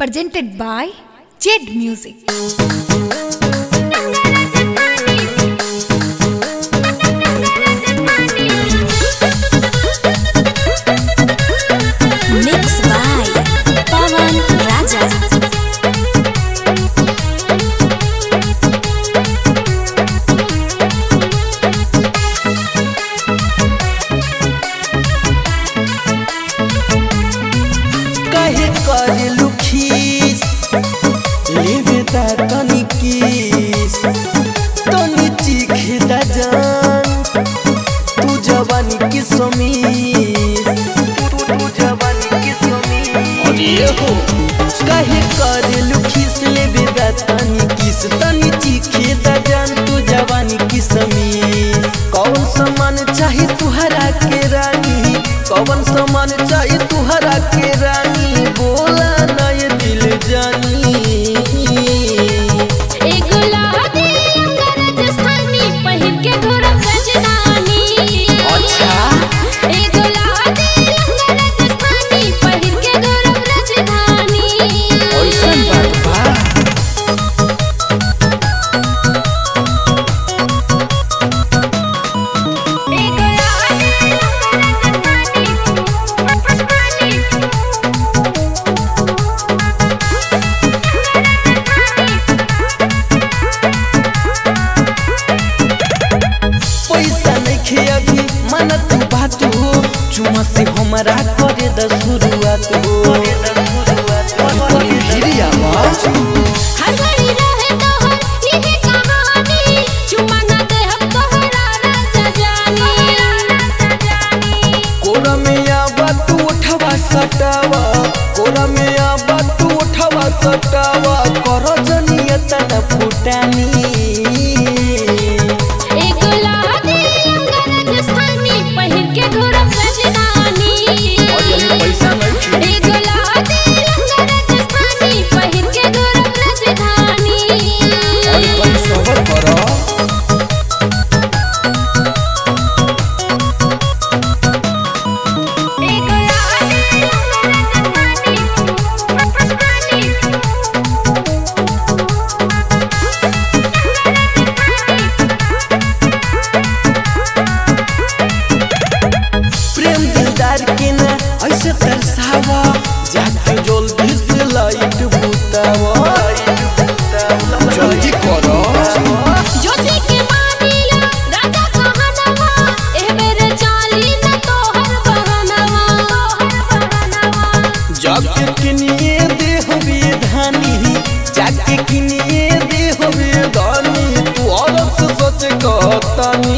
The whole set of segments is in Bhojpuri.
presented by Jed Music. Mixed by Pawan Raja. कहे कर लुखीस लेवे ता तनी किस तनी चीखे दा जान तू जवानी की समीस तू जवानी की समीस अरे हो कहे कर लुखीस लेवे ता तनी किस तनी चीखे दा जान तू जवानी की समीस कौन सामान चाही तुहरा के रानी कौन सामान चाही तुहरा के रानी बोला ना ये दिल जानी राजस्थानी पहिर के घोड़ा सजनानी अच्छा राजस्थानी पहिर के घोड़ा राजधानी ऐसन बात बा पैसा नहीं अभी मन तू बात हो चुमा से हमारा करे द शुरुआत हो कोरा में आबा तू उठवा सटावा कोरा में आबा तू उठवा सटावा करो जनियत न फुटानी प्रेम दिलदार के ना ऐसे तरसावा जाके जल्दी से लाइट बुतावा जल्दी करो ज्योति के मानिला राजा कहनवा ए बेरे चाली न तोहर बहनवा जाके किनिए दे होबे धानी जाके किनिए दे होबे धानी तू औरत से सच कहतानी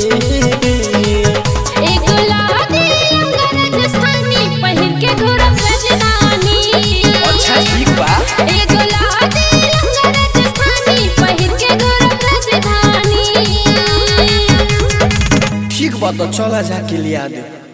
राजस्थानी पहिर के घोड़ा सजनानी अच्छा ठीक बा राजस्थानी पहिर के घोड़ा राजधानी ठीक बा तो चला जाके लिया दे।